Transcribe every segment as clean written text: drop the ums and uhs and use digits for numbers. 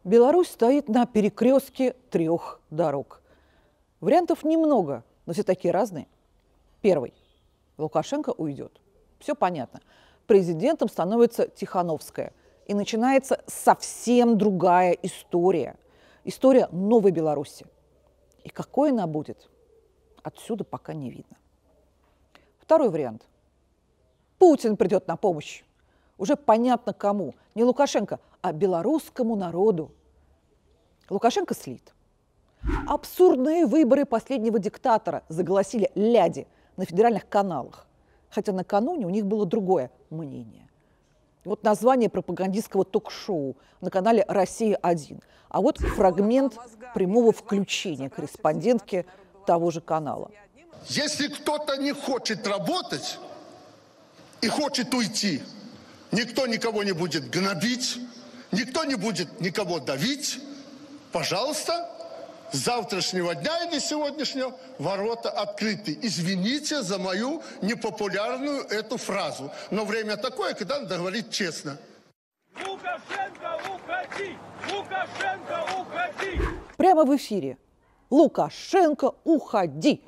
Беларусь стоит на перекрестке 3 дорог. Вариантов немного, но все такие разные. Первый. Лукашенко уйдет. Все понятно. Президентом становится Тихановская. И начинается совсем другая история. История новой Беларуси. И какой она будет, отсюда пока не видно. Второй вариант. Путин придет на помощь. Уже понятно кому. Не Лукашенко, а белорусскому народу. Лукашенко слит. Абсурдные выборы последнего диктатора заголосили ляди на федеральных каналах. Хотя накануне у них было другое мнение. Вот название пропагандистского ток-шоу на канале «Россия-1». А вот фрагмент прямого включения корреспондентки того же канала. Если кто-то не хочет работать и хочет уйти, никто никого не будет гнобить, никто не будет никого давить. Пожалуйста, с завтрашнего дня или сегодняшнего ворота открыты. Извините за мою непопулярную эту фразу. Но время такое, когда надо говорить честно. Лукашенко, уходи! Лукашенко, уходи! Прямо в эфире. Лукашенко, уходи!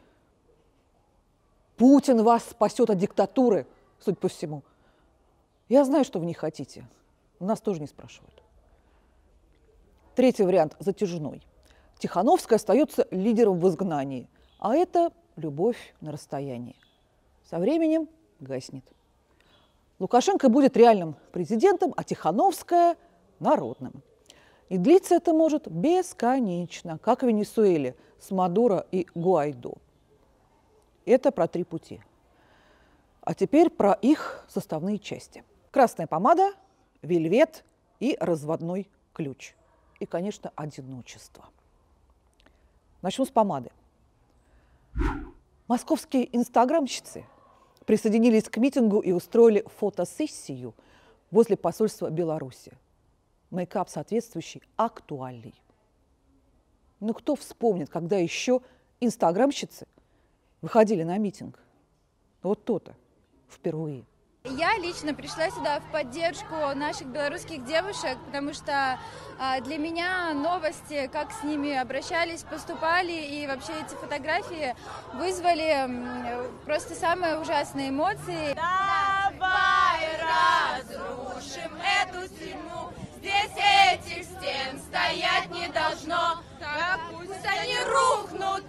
Путин вас спасет от диктатуры, судя по всему. Я знаю, что вы не хотите. Нас тоже не спрашивают. Третий вариант затяжной. Тихановская остается лидером в изгнании, а это любовь на расстоянии. Со временем гаснет. Лукашенко будет реальным президентом, а Тихановская – народным. И длиться это может бесконечно, как в Венесуэле с Мадуро и Гуайдо. Это про 3 пути. А теперь про их составные части. Красная помада, вельвет и разводной ключ. И, конечно, одиночество. Начну с помады. Московские инстаграмщицы присоединились к митингу и устроили фотосессию возле посольства Беларуси. Мейкап соответствующий актуальный. Но кто вспомнит, когда еще инстаграмщицы выходили на митинг? Вот то-то впервые. Я лично пришла сюда в поддержку наших белорусских девушек, потому что для меня новости, как с ними обращались, поступали, и вообще эти фотографии вызвали просто самые ужасные эмоции. Давай разрушим эту тюрьму, здесь этих стен стоять не должно. Так пусть они рухнут,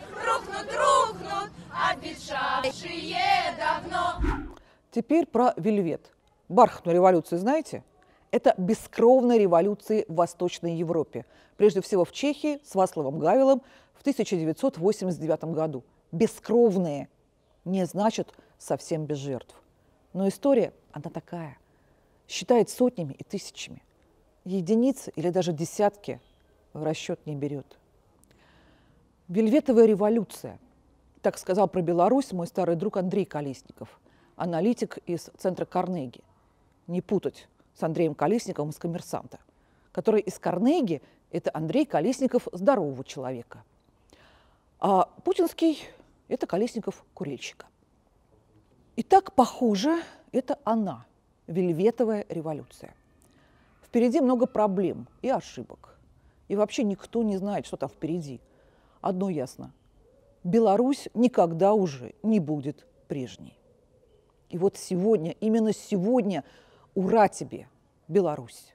обветшавшие давно. Теперь про вельвет. Бархатную революцию знаете? Это бескровные революции в Восточной Европе. Прежде всего в Чехии с Вацлавом Гавелом в 1989 году. Бескровные не значит совсем без жертв. Но история, она такая. Считает сотнями и тысячами. Единицы или даже десятки в расчет не берет. Вельветовая революция. Так сказал про Беларусь мой старый друг Андрей Колесников, аналитик из центра Карнеги. Не путать с Андреем Колесниковым из «Коммерсанта», который из Карнеги – это Андрей Колесников здорового человека. А путинский – это Колесников курильщика. Итак, похоже, это она, вельветовая революция. Впереди много проблем и ошибок. И вообще никто не знает, что там впереди. Одно ясно – Беларусь никогда уже не будет прежней. И вот сегодня, именно сегодня, ура тебе, Беларусь!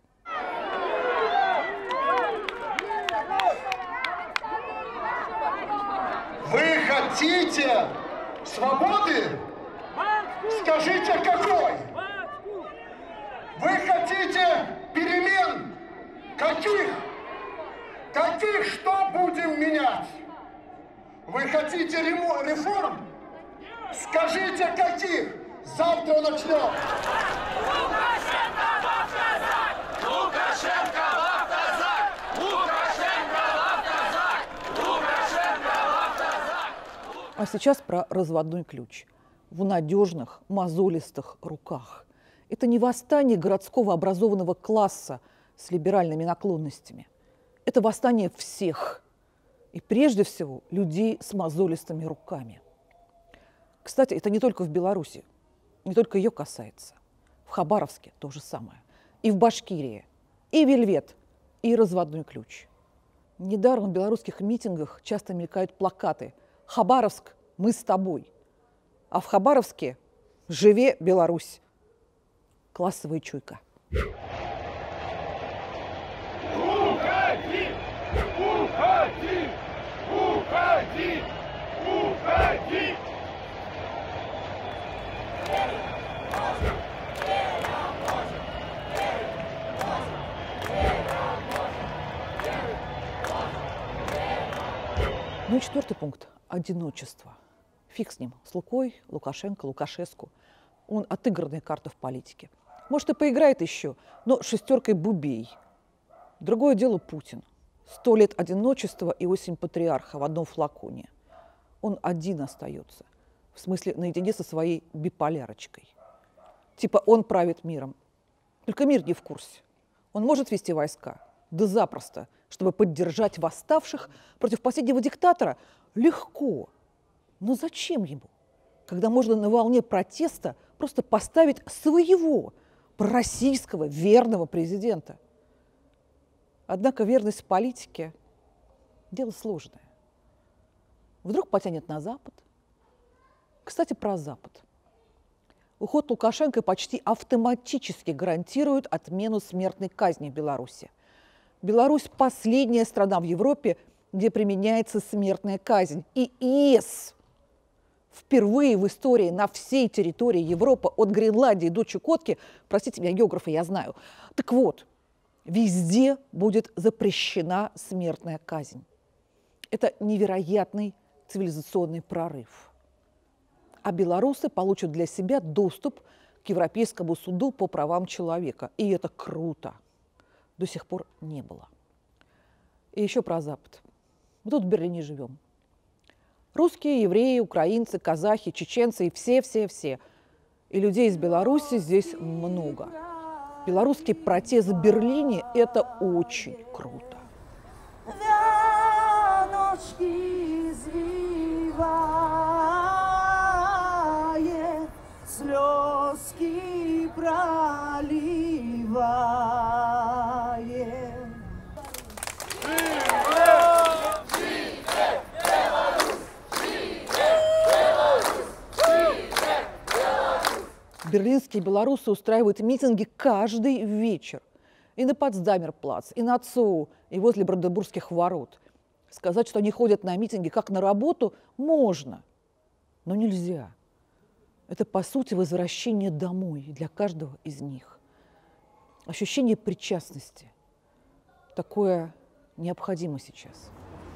Вы хотите свободы? Скажите, какой? Вы хотите перемен? Каких? Каких что будем менять? Вы хотите реформ? Скажите, каких? Завтра начнем. Лукашенко в автозак! Лукашенко в автозак! Лукашенко в автозак! Лукашенко в автозак! А сейчас про разводной ключ. В надежных, мозолистых руках. Это не восстание городского образованного класса с либеральными наклонностями. Это восстание всех. И прежде всего людей с мозолистыми руками. Кстати, это не только в Беларуси. Не только ее касается. В Хабаровске то же самое. И в Башкирии. И вельвет, и разводной ключ. Недаром в белорусских митингах часто мелькают плакаты «Хабаровск, мы с тобой». А в Хабаровске «Живе Беларусь». Классовая чуйка. Уходи! Уходи! Уходи! Уходи! Ну и четвертый пункт – одиночество. Фиг с ним, с Лукой, Лукашенко, Лукашеску. Он отыгранная карта в политике. Может, и поиграет еще, но шестеркой бубей. Другое дело Путин. 100 лет одиночества и 8 патриарха в одном флаконе. Он один остается. В смысле, наедине со своей биполярочкой. Типа он правит миром. Только мир не в курсе. Он может вести войска? Да запросто. Чтобы поддержать восставших против последнего диктатора? Легко. Но зачем ему? Когда можно на волне протеста просто поставить своего пророссийского верного президента. Однако верность в политике – дело сложное. Вдруг потянет на Запад? Кстати, про Запад. Уход Лукашенко почти автоматически гарантирует отмену смертной казни в Беларуси. Беларусь – последняя страна в Европе, где применяется смертная казнь. И ЕС впервые в истории на всей территории Европы, от Гренландии до Чукотки, простите меня, географы, я знаю. Так вот, везде будет запрещена смертная казнь. Это невероятный цивилизационный прорыв. А белорусы получат для себя доступ к Европейскому суду по правам человека. И это круто. До сих пор не было. И еще про Запад. Мы тут в Берлине живем. Русские, евреи, украинцы, казахи, чеченцы и все. И людей из Беларуси здесь много. Белорусский протест в Берлине – это очень круто. Слезки проливает. Берлинские белорусы устраивают митинги каждый вечер. И на Потсдамерплац, и на ЦОУ, и возле Бранденбургских ворот. Сказать, что они ходят на митинги как на работу, можно, но нельзя. Это, по сути, возвращение домой для каждого из них. Ощущение причастности. Такое необходимо сейчас.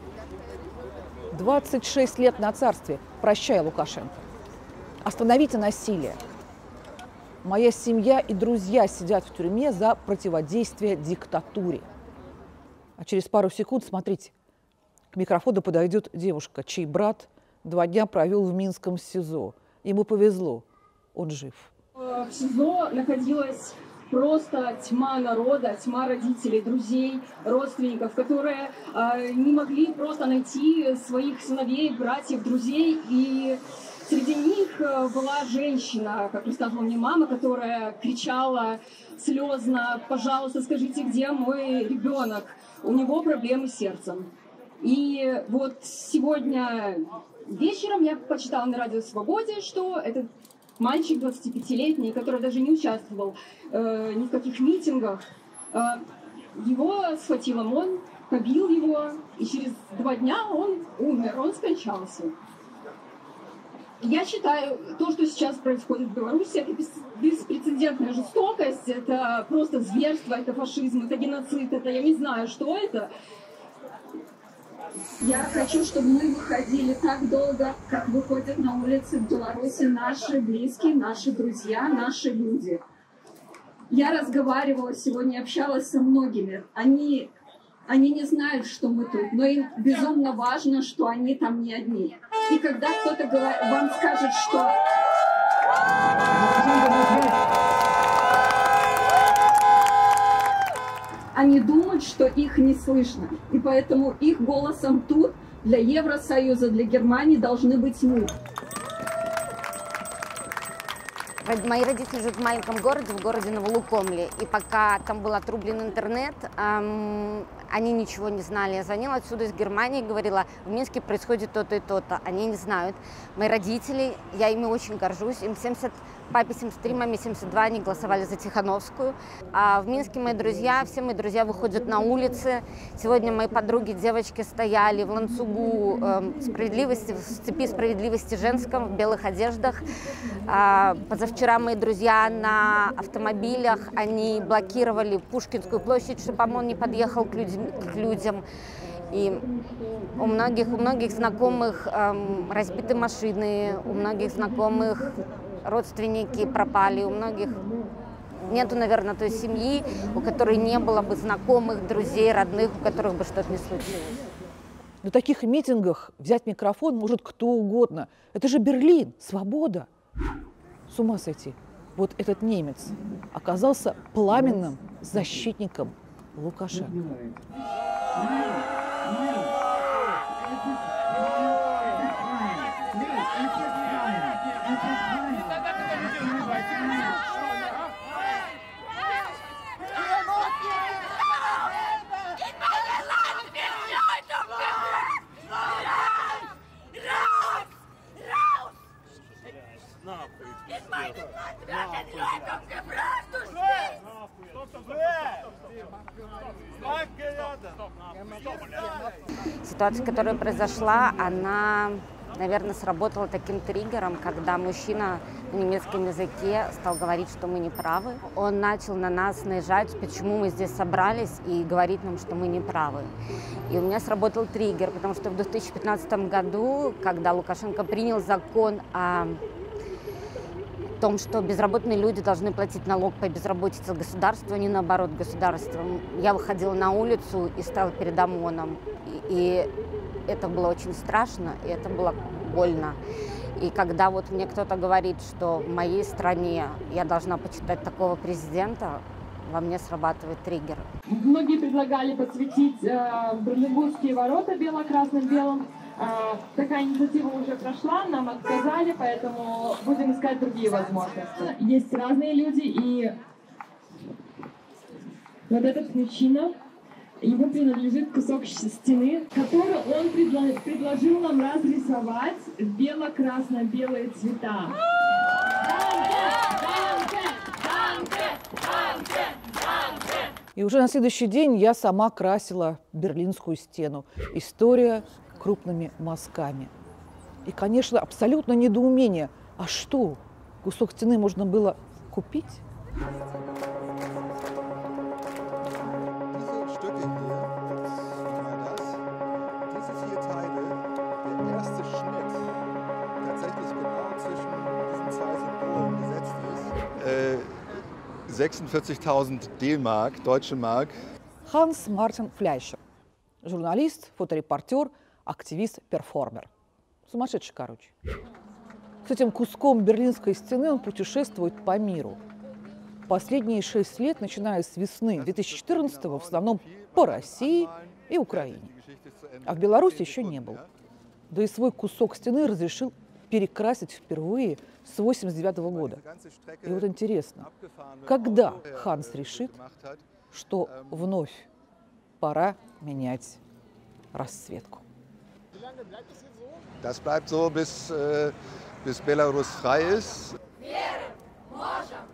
26 лет на царстве. Прощай, Лукашенко. Остановите насилие. Моя семья и друзья сидят в тюрьме за противодействие диктатуре. А через пару секунд, смотрите, к микрофону подойдет девушка, чей брат 2 дня провел в Минском СИЗО. Ему повезло, он жив. В СИЗО находилась просто тьма народа, тьма родителей, друзей, родственников, которые не могли просто найти своих сыновей, братьев, друзей. И среди них была женщина, как рассказывала мне мама, которая кричала слезно: «Пожалуйста, скажите, где мой ребенок? У него проблемы с сердцем». И вот сегодня вечером я почитала на Радио Свободе, что этот мальчик 25-летний, который даже не участвовал ни в каких митингах, его схватил ОМОН, побил его, и через 2 дня он умер, он скончался. Я считаю, то, что сейчас происходит в Беларуси, это беспрецедентная жестокость, это просто зверство, это фашизм, это геноцид, это я не знаю, что это. Я хочу, чтобы мы выходили так долго, как выходят на улицы в Беларуси наши близкие, наши друзья, наши люди. Я разговаривала сегодня, общалась со многими. Они не знают, что мы тут, но им безумно важно, что они там не одни. И когда кто-то вам скажет, что... Они думают, что их не слышно. И поэтому их голосом тут для Евросоюза, для Германии должны быть мы. Мои родители живут в маленьком городе, в городе Новолукомле. И пока там был отрублен интернет, они ничего не знали. Я звонила отсюда из Германии, говорила, в Минске происходит то-то и то-то. Они не знают. Мои родители, я ими очень горжусь. Им 70, папе 73, маме 72, они голосовали за Тихановскую. А в Минске мои друзья, все мои друзья выходят на улицы. Сегодня мои подруги, девочки стояли в ланцугу справедливости, в цепи справедливости женском, в белых одеждах. Позавчера мои друзья на автомобилях, они блокировали Пушкинскую площадь, чтобы ОМОН не подъехал к людям. И у многих знакомых разбиты машины, у многих знакомых родственники пропали, у многих нету, наверное, той семьи, у которой не было бы знакомых, друзей, родных, у которых бы что-то не случилось. На таких митингах взять микрофон может кто угодно. Это же Берлин, свобода. С ума сойти. Вот этот немец оказался пламенным защитником Лукашенко. Ситуация, которая произошла, она, наверное, сработала таким триггером, когда мужчина на немецком языке стал говорить, что мы не правы. Он начал на нас наезжать, почему мы здесь собрались, и говорить нам, что мы не правы. И у меня сработал триггер, потому что в 2015 году, когда Лукашенко принял закон о том, что безработные люди должны платить налог по безработице государству, а не наоборот государству. Я выходила на улицу и стала перед ОМОНом. И это было очень страшно, и это было больно. И когда вот мне кто-то говорит, что в моей стране я должна почитать такого президента, во мне срабатывает триггер. Многие предлагали подсветить Бранденбургские ворота бело-красным-белым. Такая инициатива уже прошла, нам отказали, поэтому будем искать другие возможности. Есть разные люди, и вот этот мужчина, ему принадлежит кусок стены, который он предложил нам разрисовать в бело-красно-белые цвета. И уже на следующий день я сама красила Берлинскую стену. История крупными мазками. И, конечно, абсолютно недоумение. А что, кусок стены можно было купить? Äh, 46.000 D-Mark, deutsche Mark. Ханс Мартин Фляйшер. Журналист, фоторепортер, активист, перформер. Сумасшедший, короче. С этим куском Берлинской стены он путешествует по миру. Последние 6 лет, начиная с весны 2014-го, в основном по России и Украине. А в Беларуси еще не был. Да и свой кусок стены разрешил перекрасить впервые с 1989 года. И вот интересно, когда Ханс решит, что вновь пора менять расцветку? Das bleibt so, bis Belarus frei ist. Верим, можем,